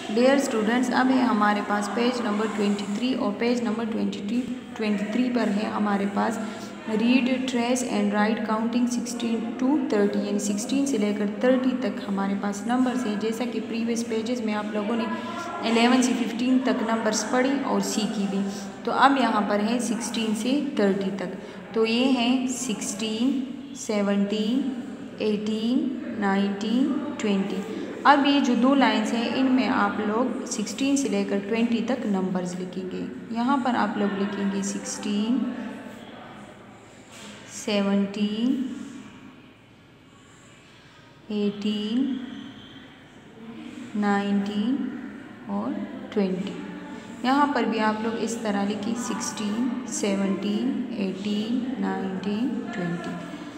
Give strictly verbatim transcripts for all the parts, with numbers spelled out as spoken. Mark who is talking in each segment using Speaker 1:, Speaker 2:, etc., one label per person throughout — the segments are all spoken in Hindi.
Speaker 1: डियर स्टूडेंट्स, अब है हमारे पास पेज नंबर ट्वेंटी थ्री और page number twenty twenty three पर है हमारे पास read, trace and write counting sixteen to thirty, यानी सिक्सटीन से लेकर थर्टी तक हमारे पास नंबर्स हैं। जैसा कि प्रीवियस पेजेस में आप लोगों ने इलेवन से फिफ्टीन तक नंबर्स पढ़ी और सीखी भी, तो अब यहाँ पर है सिक्सटीन से थर्टी तक। तो ये हैं sixteen, seventeen, eighteen, nineteen, twenty. अब ये जो दो लाइंस हैं इनमें आप लोग सिक्सटीन से लेकर ट्वेंटी तक नंबर्स लिखेंगे। यहाँ पर आप लोग लिखेंगे सिक्सटीन, सेवनटीन, एटीन, नाइनटीन और ट्वेंटी। यहाँ पर भी आप लोग इस तरह लिखिए sixteen, seventeen, eighteen, nineteen, twenty.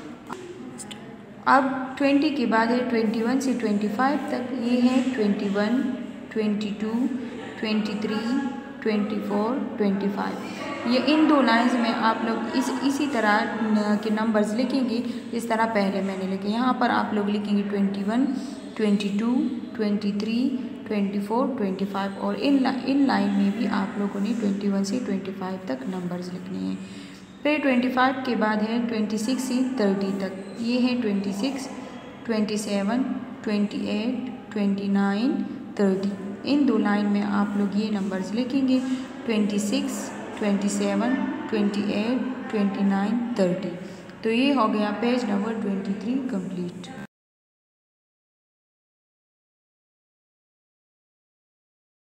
Speaker 1: अब ट्वेंटी के बाद है ट्वेंटी वन से ट्वेंटी फाइव तक। ये है twenty one, twenty two, twenty three, twenty four, twenty five. ये इन दो लाइंस में आप लोग इस इसी तरह के नंबर्स लिखेंगे जिस तरह पहले मैंने लिखे। यहाँ पर आप लोग लिखेंगे twenty one, twenty two, twenty three, twenty four, twenty five और इन इन लाइन में भी आप लोगों ने ट्वेंटी वन से ट्वेंटी फाइव तक नंबर्स लिखने हैं। फिर ट्वेंटी फाइव के बाद है ट्वेंटी सिक्स से थर्टी तक। ये है twenty six, twenty seven, twenty eight, twenty nine, thirty. इन दो लाइन में आप लोग ये नंबर्स लिखेंगे twenty six, twenty seven, twenty eight, twenty nine, thirty. तो ये हो गया page number twenty three complete.